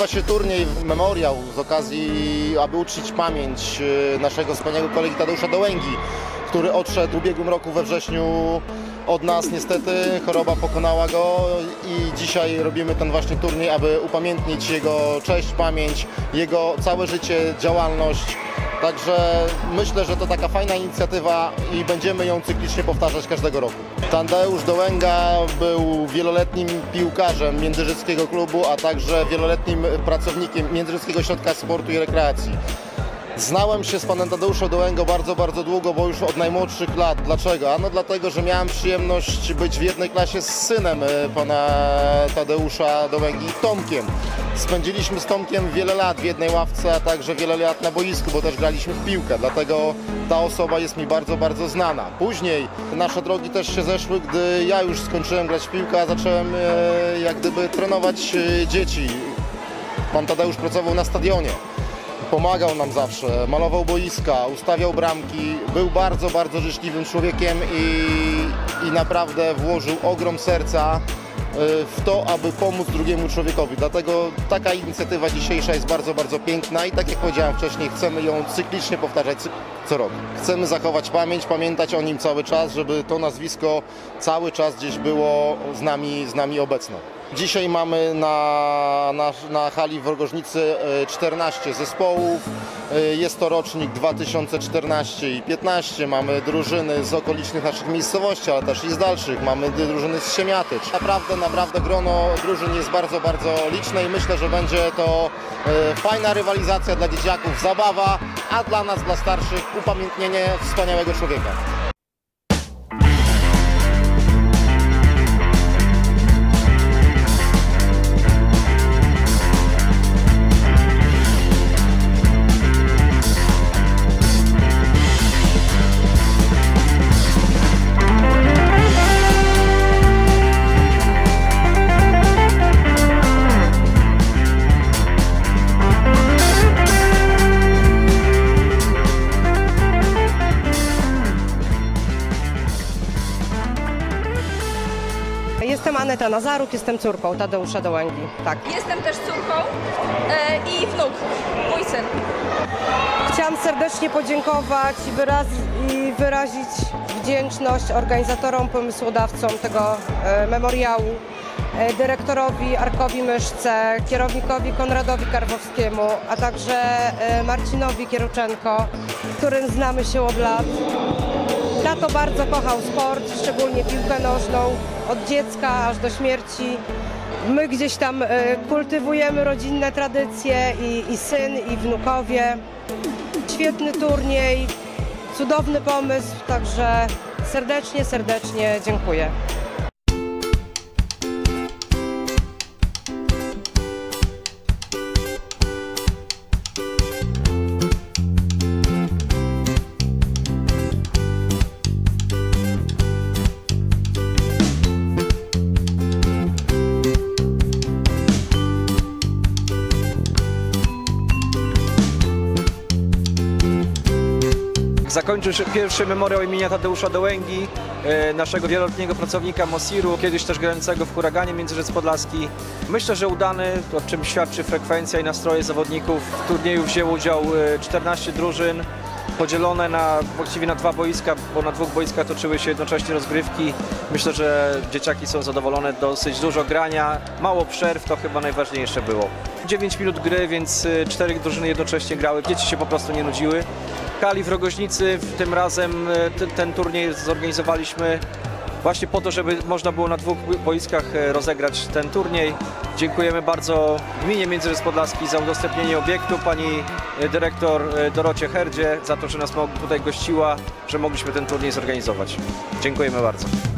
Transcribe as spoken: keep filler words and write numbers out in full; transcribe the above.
się turniej, memoriał z okazji, aby uczcić pamięć naszego wspaniałego kolegi Tadeusza Dołęgi, który odszedł w ubiegłym roku we wrześniu od nas. Niestety choroba pokonała go i dzisiaj robimy ten właśnie turniej, aby upamiętnić jego cześć, pamięć, jego całe życie, działalność. Także myślę, że to taka fajna inicjatywa i będziemy ją cyklicznie powtarzać każdego roku. Tadeusz Dołęga był wieloletnim piłkarzem Międzyrzeckiego Klubu, a także wieloletnim pracownikiem Międzyrzeckiego Ośrodka Sportu i Rekreacji. Znałem się z panem Tadeuszem Dołęgą bardzo, bardzo długo, bo już od najmłodszych lat. Dlaczego? Ano dlatego, że miałem przyjemność być w jednej klasie z synem pana Tadeusza Dołęgi, Tomkiem. Spędziliśmy z Tomkiem wiele lat w jednej ławce, a także wiele lat na boisku, bo też graliśmy w piłkę. Dlatego ta osoba jest mi bardzo, bardzo znana. Później nasze drogi też się zeszły, gdy ja już skończyłem grać w piłkę, a zacząłem e, jak gdyby trenować e, dzieci. Pan Tadeusz pracował na stadionie. Pomagał nam zawsze, malował boiska, ustawiał bramki, był bardzo, bardzo życzliwym człowiekiem i, i naprawdę włożył ogrom serca w to, aby pomóc drugiemu człowiekowi. Dlatego taka inicjatywa dzisiejsza jest bardzo, bardzo piękna i tak jak powiedziałem wcześniej, chcemy ją cyklicznie powtarzać co rok. Chcemy zachować pamięć, pamiętać o nim cały czas, żeby to nazwisko cały czas gdzieś było z nami, z nami obecne. Dzisiaj mamy na, na, na hali w Rogożnicy czternaście zespołów. Jest to rocznik dwa tysiące czternasty i piętnasty. Mamy drużyny z okolicznych naszych miejscowości, ale też i z dalszych. Mamy drużyny z Siemiatycz. Naprawdę, naprawdę grono drużyn jest bardzo, bardzo liczne i myślę, że będzie to fajna rywalizacja dla dzieciaków, zabawa, a dla nas, dla starszych, upamiętnienie wspaniałego człowieka. Jestem Aneta Nazaruk, jestem córką Tadeusza Dołęgi. Tak. Jestem też córką e, i wnuk, mój syn. Chciałam serdecznie podziękować i, wyraz, i wyrazić wdzięczność organizatorom, pomysłodawcom tego e, memoriału, e, dyrektorowi Arkowi Myszce, kierownikowi Konradowi Karwowskiemu, a także e, Marcinowi Kieruczenko, z którym znamy się od lat. Tato bardzo kochał sport, szczególnie piłkę nożną, od dziecka aż do śmierci. My gdzieś tam kultywujemy rodzinne tradycje i, i syn, i wnukowie. Świetny turniej, cudowny pomysł, także serdecznie, serdecznie dziękuję. Zakończył się pierwszy memoriał imienia Tadeusza Dołęgi, naszego wieloletniego pracownika Mosiru, kiedyś też grającego w Huraganie Międzyrzec Podlaski. Myślę, że udany, o czym świadczy frekwencja i nastroje zawodników. W turnieju wzięło udział czternaście drużyn, podzielone na, właściwie na dwa boiska, bo na dwóch boiskach toczyły się jednocześnie rozgrywki. Myślę, że dzieciaki są zadowolone, dosyć dużo grania, mało przerw, to chyba najważniejsze było. dziewięć minut gry, więc cztery drużyny jednocześnie grały, dzieci się po prostu nie nudziły. W hali w Rogożnicy tym razem ten, ten turniej zorganizowaliśmy właśnie po to, żeby można było na dwóch boiskach rozegrać ten turniej. Dziękujemy bardzo gminie Międzyrzec Podlaski za udostępnienie obiektu, pani dyrektor Dorocie Herdzie za to, że nas tutaj gościła, że mogliśmy ten turniej zorganizować. Dziękujemy bardzo.